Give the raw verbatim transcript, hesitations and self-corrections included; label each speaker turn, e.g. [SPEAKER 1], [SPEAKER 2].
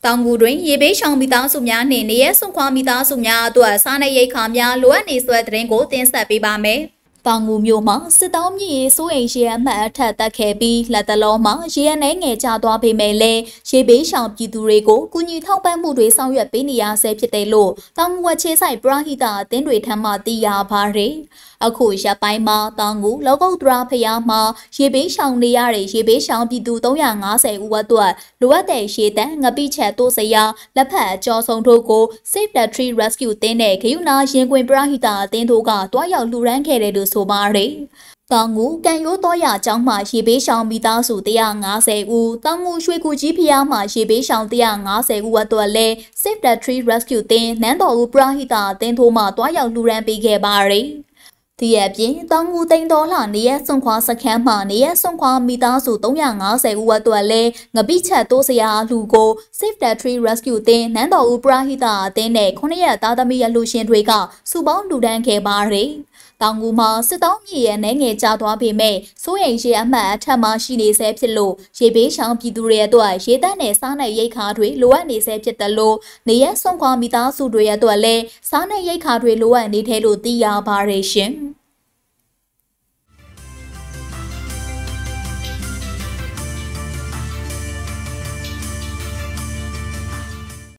[SPEAKER 1] တောင်ကူတွင်ရေဘေးရှောင်မိသားစုများနှင့်နေရဆွန်ခွာမိသားစုများအတွက်စားနပ်ရိက္ခာများလိုအပ်နေစွဲသတင်းကိုတင်ဆက်ပေးပါမယ်။တောင်ကူမြို့မှာစစ်တောင်းမြစ်ရေစိုးအိမ်ရေအမှတ်အထက်တက်ခဲ့ပြီးလက်တလုံးမှာရေအနှဲငယ်ကျသွားပေမဲ့လည်းရေဘေးရှောင်ပြည်သူတွေကိုကုညီထောက်ပံ့မှုတွေဆောင်ရွက်ပေးနေရဆဲဖြစ်တယ်လို့တောင်ကူဝချေဆိုင်ပရဟိတအသင်းတွေထံမှသိရပါတယ်။အခုရပ်ပိုင်းမှာတောင်ကူလောကုတ်တရာဖျားမှာရေဘေးရှောင်နေရတဲ့ရေဘေးရှောင်ပြည်သူသုံးရာငါးဆယ်ဦးအတွက်လိုအပ်တဲ့ရေတန်းငပိချက်တိုးစရာလက်ဖက်အကျော်ဆုံးတို့ကို Save the Tree Rescue တင်းနဲ့ဂယုနာရင်ခွင်ပရဟိတအသင်းတို့ကတွားရောက်လှူဒန်းခဲ့တယ်လို့ဆိုပါတယ်။တောင်ငူကန်ရိုးတော်ရအကြောင်းမှရေဘေးရှောင်မိသားစုတစ်ရာငါးဆယ်ဦးတောင်ငူရွှေကူကြီးဖျားမှရေဘေးရှောင်တစ်ရာငါးဆယ်ဦးအတွက်လည်း Save the Tree Rescue တင်းနန်းတော်ဦးပရဟိတအသင်းတို့မှတွားရောက်လှူဒန်းပေးခဲ့ပါတယ်။ဒီအပြင်တောင်ငူသိန်းတော်လှနေရဆွန်ခွာစခန်းမှနေရဆွန်ခွာမိသားစုသုံးရာငါးဆယ်ဦးအတွက်လည်းငပိချက်တိုးစရာလူကို Save the Tree Rescue တင်းနန်းတော်ဦးပရဟိတအသင်းနဲ့ခုနှစ်ရက်သားသမီးအလှူရှင်တွေကစုပေါင်းလှူဒန်းခဲ့ပါတယ်။တောင်ကူမှာစစ်တောင်းမြေရဲ့နှဲငယ်ကျသွားပေမဲ့စိုးရိမ်ရေအမှတ်အထက်မှရှိနေဆဲဖြစ်လို့ရေဘေးရှောင်ပြည်သူတွေအတွက်ရေတန်းနဲ့စားနပ်ရိက္ခာတွေလိုအပ်နေဆဲဖြစ်တယ်လို့နေရဆွန်ခွာမိသားစုတွေအတွက်လည်းစားနပ်ရိက္ခာတွေလိုအပ်နေတယ်လို့သိရပါတယ်ရှင်။